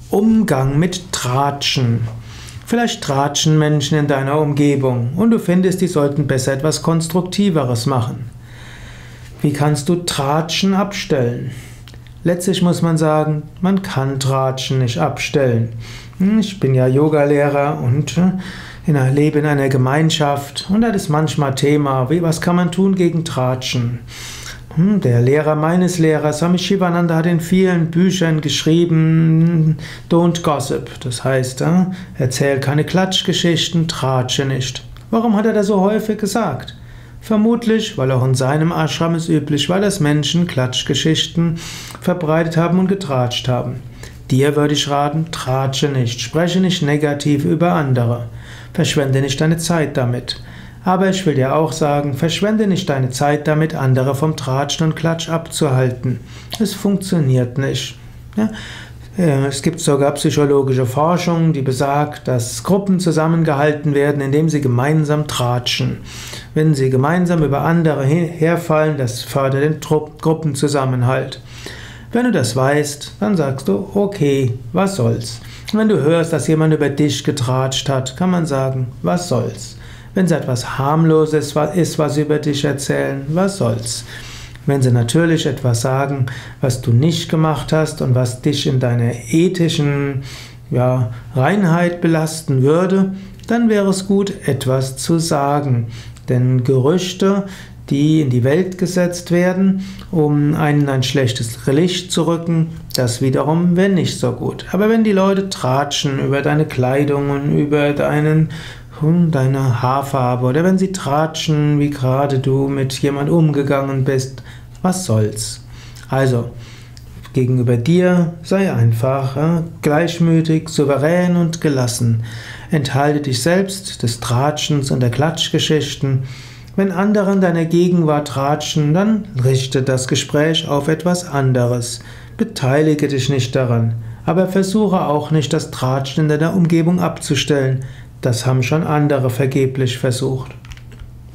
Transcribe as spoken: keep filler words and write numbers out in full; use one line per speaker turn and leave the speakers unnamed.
Umgang mit Tratschen. Vielleicht tratschen Menschen in deiner Umgebung und du findest, die sollten besser etwas Konstruktiveres machen. Wie kannst du Tratschen abstellen? Letztlich muss man sagen, man kann Tratschen nicht abstellen. Ich bin ja Yogalehrer und lebe in einer Gemeinschaft und das ist manchmal Thema, wie, was kann man tun gegen Tratschen? Der Lehrer meines Lehrers, Swami Shivananda, hat in vielen Büchern geschrieben, don't gossip. Das heißt, erzähl keine Klatschgeschichten, tratsche nicht. Warum hat er das so häufig gesagt? Vermutlich, weil auch in seinem Ashram es üblich war, dass Menschen Klatschgeschichten verbreitet haben und getratscht haben. Dir würde ich raten, tratsche nicht, spreche nicht negativ über andere, verschwende nicht deine Zeit damit. Aber ich will dir auch sagen, verschwende nicht deine Zeit damit, andere vom Tratschen und Klatsch abzuhalten. Es funktioniert nicht. Ja? Es gibt sogar psychologische Forschung, die besagt, dass Gruppen zusammengehalten werden, indem sie gemeinsam tratschen. Wenn sie gemeinsam über andere herfallen, das fördert den Gruppenzusammenhalt. Wenn du das weißt, dann sagst du, okay, was soll's. Wenn du hörst, dass jemand über dich getratscht hat, kann man sagen, was soll's. Wenn es etwas Harmloses ist, was sie über dich erzählen, was soll's. Wenn sie natürlich etwas sagen, was du nicht gemacht hast und was dich in deiner ethischen ja, Reinheit belasten würde, dann wäre es gut, etwas zu sagen. Denn Gerüchte, die in die Welt gesetzt werden, um einen in ein schlechtes Licht zu rücken, das wiederum wäre nicht so gut. Aber wenn die Leute tratschen über deine Kleidung und über deinen deine Haarfarbe oder wenn sie tratschen, wie gerade du mit jemand umgegangen bist, was soll's? Also, gegenüber dir sei einfach äh, gleichmütig, souverän und gelassen. Enthalte dich selbst des Tratschens und der Klatschgeschichten. Wenn andere in deiner Gegenwart tratschen, dann richte das Gespräch auf etwas anderes. Beteilige dich nicht daran, aber versuche auch nicht, das Tratschen in deiner Umgebung abzustellen. Das haben schon andere vergeblich versucht.